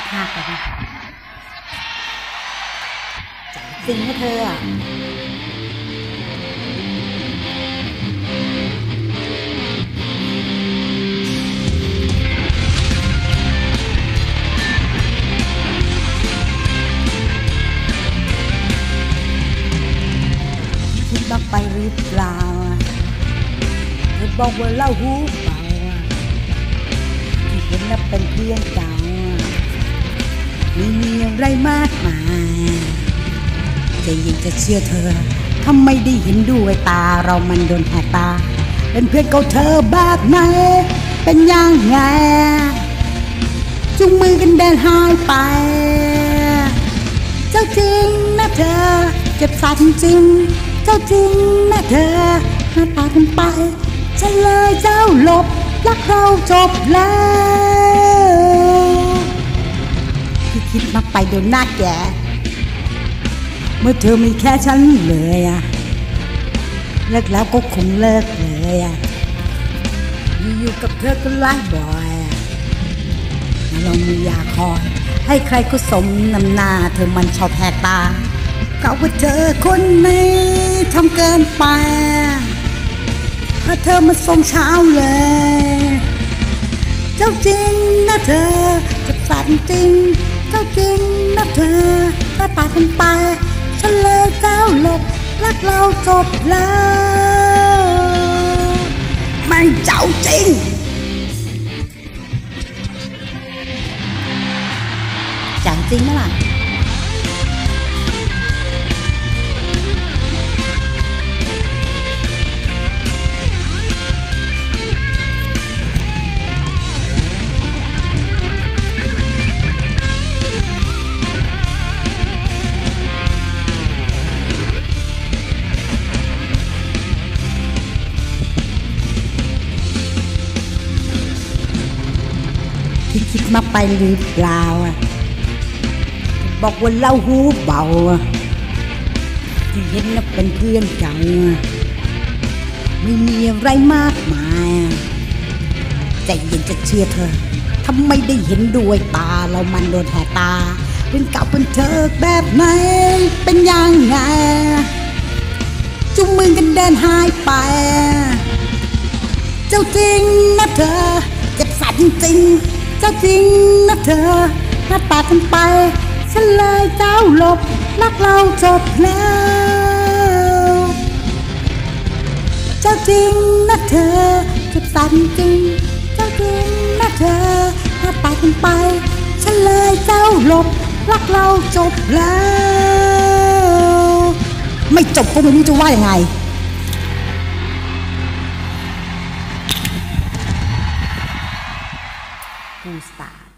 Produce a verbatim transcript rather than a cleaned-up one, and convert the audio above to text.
หักอะจริงนะเธออะคิดบ้างไปหรือเปล่าเธอบอกว่าเล่าหูเปล่าที่เห็นนับเป็นเพียงเก่าไม่มีอะไรมากมายจะยิ่งจะเชื่อเธอทำไมได้เห็นด้วยตาเรามันโดนแหกตาเป็นเพื่อนกับเธอแบบไหนเป็นยังไงจุงมือกันเดินหายไปเจ้าจริงนะเธอเจ็บสัตว์จริงเจ้าจริงนะเธอหน้าตากันไปฉันเลยเจ้าหลบรักเราจบแล้วที่คิดมากไปโดนหน้าแกเมื่อเธอมีแค่ฉันเลยอะเลิกแล้วก็คงเลิกเลยอะอยู่กับเธอก็ไล่บ่อยเราไม่อยากคอยให้ใครก็สมน้ำหน้าเธอมันชอบแหกตาเขาว่าเธอคนนี้ทำเกินไปถ้าเธอมาส่งเช้าเลยเจ้าจริงนะเธอจะฝันจริงเจ้าจริงนะเธอถ้าตายกันไปฉันเลยเจ้าหลบรักเราจบแล้วมันเจ้าจริงจังจริงไหมล่ะที่คิดมาไปหรือเปล่าบอกว่าเล่าหูเบาที่เห็นน่ะเป็นเพื่อนกันไม่มีอะไรมากมายใจเย็นจะเชื่อเธอทำไมได้เห็นด้วยตาเรามันโดนแหกตาเป็นเก่าเป็นเธอแบบไหนเป็นยังไงจุงมือกันเดินหายไปเจ้าจริงนะเธอเจ็บสัตว์จริงเจ้าจริงนะเธอหน้าตากันไปฉันเลยเจ้าหลบรักเราจบแล้วเจ้าจริงนะเธอเจ็บสัตว์จริงเจ้าจริงนะเธอหน้าตากันไปฉันเลยเจ้าหลบรักเราจบแล้วไม่จบก็ไม่รู้จะว่ายังไงกูสตาร์